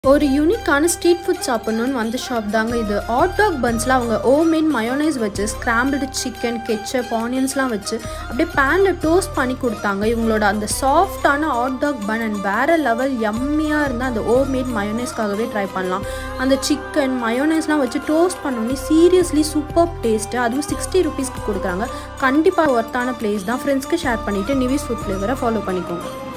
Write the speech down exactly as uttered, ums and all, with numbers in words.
ஒரு யூனிக்கான street food சாப்பிடணும்னு வந்த ஷாப் தாங்க இது. ஹாட்டாக் பன்ஸ்லாம் அவங்க ஹோம்மேட் மயோனைஸ் வச்சு ஸ்க்ராம்பிள்டு சிக்கன் கெச்சப் ஆனியன்ஸ்லாம் வச்சு அப்படியே பேனில் டோஸ்ட் பண்ணி கொடுத்தாங்க. இவங்களோட அந்த சாஃப்டான ஹாட்டாக் பன் அண்ட் வேறு லெவல் யம்மியாக இருந்தால் அந்த ஹோம்மேட் மயோனைஸ்க்காகவே ட்ரை பண்ணலாம். அந்த சிக்கன் மயோனைஸ்லாம் வச்சு டோஸ்ட் பண்ணோன்னே சீரியஸ்லி சூப்பர் டேஸ்ட்டு. அதுவும் சிக்ஸ்டி ருபீஸ்க்கு கொடுக்குறாங்க. கண்டிப்பாக ஒர்த்தான பிளேஸ் தான். ஃப்ரெண்ட்ஸ்க்கு ஷேர் பண்ணிவிட்டு நிவிஸ் ஃபுட் ஃப்ளேவரை ஃபாலோ பண்ணிக்கோங்க.